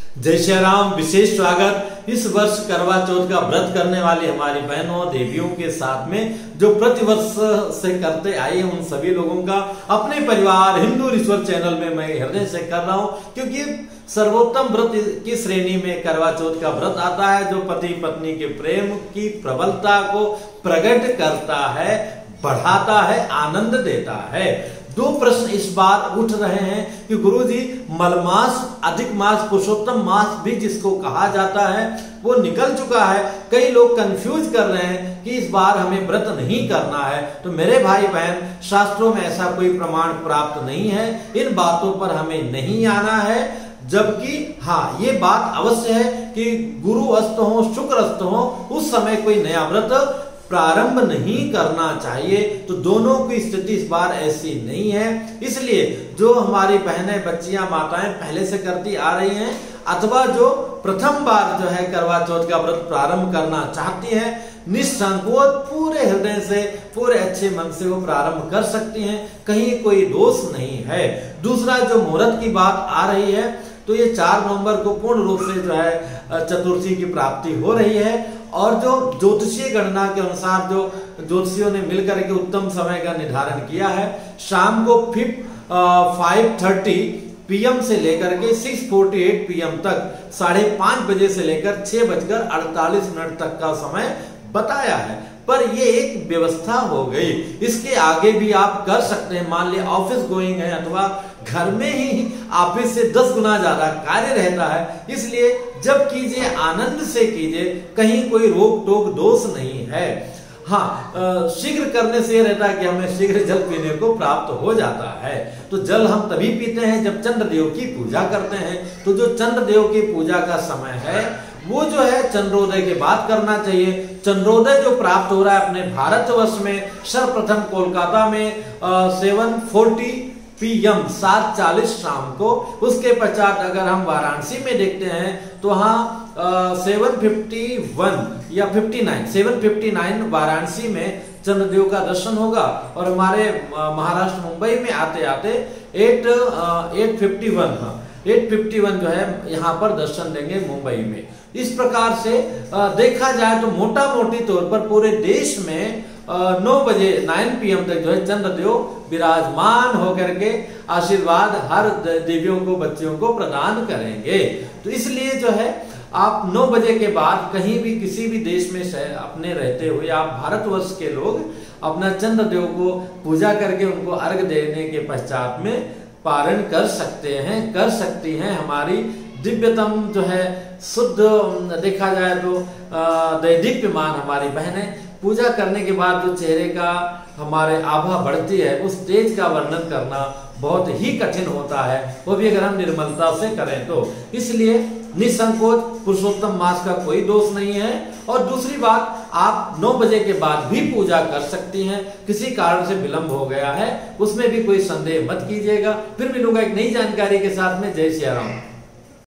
जय श्री राम। विशेष स्वागत इस वर्ष करवा चौथ का व्रत करने वाली हमारी बहनों देवियों के साथ में जो प्रतिवर्ष से करते आए हैं उन सभी लोगों का अपने परिवार हिंदू रिचुअल चैनल में मैं हृदय से कर रहा हूं, क्योंकि सर्वोत्तम व्रत की श्रेणी में करवा चौथ का व्रत आता है जो पति पत्नी के प्रेम की प्रबलता को प्रकट करता है, बढ़ाता है, आनंद देता है। दो प्रश्न इस बार उठ रहे हैं कि गुरुजी मलमास, अधिक मास, पुरुषोत्तम मास भी जिसको कहा जाता है वो निकल चुका है। कई लोग कंफ्यूज कर रहे हैं कि इस बार हमें व्रत नहीं करना है। तो मेरे भाई बहन, शास्त्रों में ऐसा कोई प्रमाण प्राप्त नहीं है, इन बातों पर हमें नहीं आना है। जबकि हाँ, ये बात अवश्य है कि गुरु अस्त हो, शुक्र अस्त हो, उस समय कोई नया व्रत प्रारंभ नहीं करना चाहिए। तो दोनों की स्थिति इस बार ऐसी नहीं है, इसलिए जो हमारी बहनें, बच्चियां, माताएं पहले से करती आ रही हैं अथवा जो प्रथम बार जो है करवा चौथ का व्रत प्रारंभ करना चाहती हैं, निसंकोच पूरे हृदय से, पूरे अच्छे मन से वो प्रारंभ कर सकती हैं, कहीं कोई दोष नहीं है। दूसरा, जो मुहूर्त की बात आ रही है तो ये 4 नवंबर को पूर्ण रूप से जो है चतुर्थी की प्राप्ति हो रही है। और जो ज्योतिषीय गणना के अनुसार जो ज्योतिषियों ने मिलकर के उत्तम समय का निर्धारण किया है, शाम को 5:30 PM से लेकर के 6:48 PM तक 5:30 बजे से लेकर 6:48 तक का समय बताया है। पर ये एक व्यवस्था हो गई, इसके आगे भी आप कर सकते हैं। मान लिया ऑफिस गोइंग है अथवा घर में ही ऑफिस से 10 गुना ज्यादा कार्य रहता है, इसलिए जब कीजिए आनंद से कीजिए, कहीं कोई रोक टोक दोष नहीं है। हाँ, शीघ्र करने से यह रहता है कि हमें शीघ्र जल पीने को प्राप्त हो जाता है। तो जल हम तभी पीते हैं जब चंद्रदेव की पूजा करते हैं। तो जो चंद्रदेव की पूजा का समय है वो जो है चंद्रोदय के बाद करना चाहिए। चंद्रोदय जो प्राप्त हो रहा है अपने भारतवर्ष में सर्वप्रथम कोलकाता में 7:40 PM 7:40 शाम को। उसके पश्चात अगर हम वाराणसी में देखते हैं तो हाँ 7:51 या 7:59 वाराणसी में चंद्रदेव का दर्शन होगा। और हमारे महाराष्ट्र मुंबई में आते आते 8:51 जो है यहाँ पर दर्शन देंगे मुंबई में। इस प्रकार से देखा जाए तो मोटा मोटी तौर पर पूरे देश में 9 PM तक जो है चंद्रदेव विराजमान होकर के आशीर्वाद हर देवियों को, बच्चियों को प्रदान करेंगे। तो इसलिए जो है आप 9 बजे के बाद कहीं भी किसी भी देश में अपने रहते हुए आप भारतवर्ष के लोग अपना चंद्रदेव को पूजा करके उनको अर्घ देने के पश्चात में पारण कर सकते हैं, कर सकती हैं। हमारी दिव्यतम जो है शुद्ध देखा जाए तो दैदीप्यमान हमारी बहनें पूजा करने के बाद जो चेहरे का हमारे आभा बढ़ती है, उस तेज का वर्णन करना बहुत ही कठिन होता है, वो भी अगर हम निर्मलता से करें तो। इसलिए निसंकोच पुरुषोत्तम मास का कोई दोष नहीं है। और दूसरी बात, आप 9 बजे के बाद भी पूजा कर सकती हैं। किसी कारण से विलंब हो गया है उसमें भी कोई संदेह मत कीजिएगा। फिर मिलूंगा एक नई जानकारी के साथ में। जय श्री राम।